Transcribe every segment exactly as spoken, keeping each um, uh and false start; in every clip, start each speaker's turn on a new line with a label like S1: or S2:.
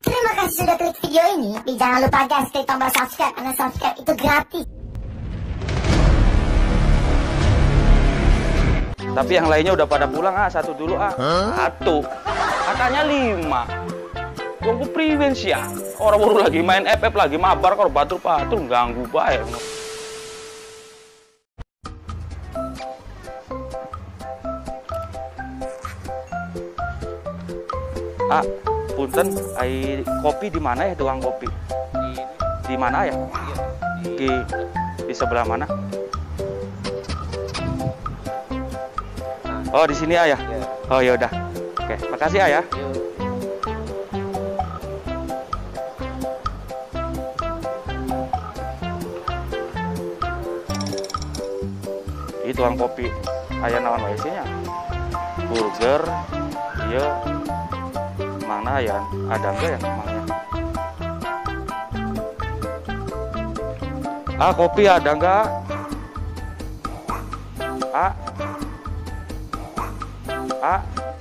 S1: Terima kasih sudah klik video ini. Jangan lupa guys, klik tombol subscribe. Karena subscribe itu gratis.
S2: Tapi yang lainnya udah pada pulang ah, satu dulu ah. Satu. Katanya lima. Gua priwen sih ya. Orang baru lagi main F F lagi mabar kalau batur-batur ganggu bae. Ah, punten, ai kopi di mana ya, tukang kopi? Di mana ya? Di di sebelah mana? Oh, di sini ayah. Oh, ya udah. Oke, makasih ayah. Ini tukang kopi. Ayah nawan W C-nya. Burger. Iya. Mana ya? Ada enggak ya namanya? Ah, kopi ada enggak? Ah. Ah.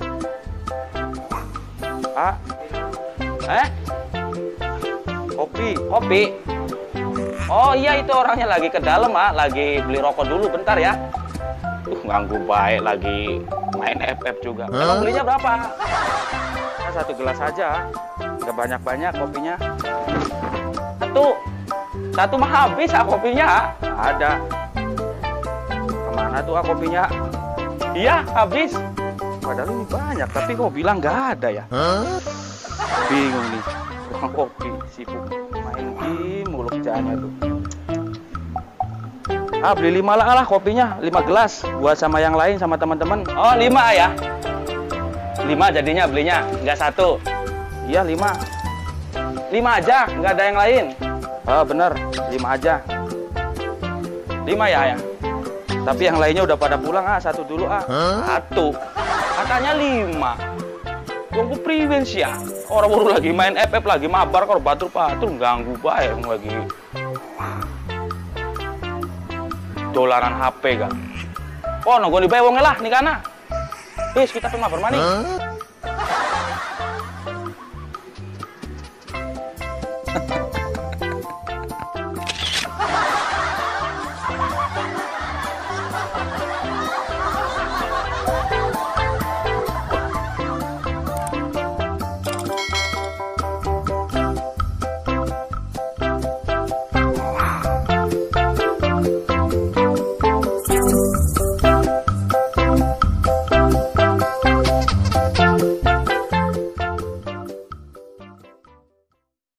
S2: Ah. Eh? Kopi, kopi. Oh iya, itu orangnya lagi ke dalam, ah, lagi beli rokok dulu bentar ya. Tuh ganggu baik, lagi main F F juga. Emang belinya berapa? Nah, satu gelas aja, nggak banyak-banyak kopinya. Satu, satu mah habis ah kopinya. Ada. Kemana tuh ah kopinya? Iya habis. Padahal ini banyak, tapi kok bilang nggak ada ya? Bingung nih, tukang kopi sibuk main game mulu kerjaannya tuh. Ah, beli lima lah, lah kopinya, lima gelas buat sama yang lain sama teman-teman. Oh, lima ya? Lima jadinya belinya, nggak satu. Iya lima. Lima aja, nggak ada yang lain. Oh bener, lima aja. Lima ya ya. Tapi yang lainnya udah pada pulang ah, satu dulu ah. Satu. Katanya lima. Gua priwen sih ya. Orang baru lagi main F F lagi mabar kalau batur-batur ganggu bae lagi. Dolaran H P kan. Oh, nonggo di bae wong lah nikana. Wis kita pe mabar maning. Huh?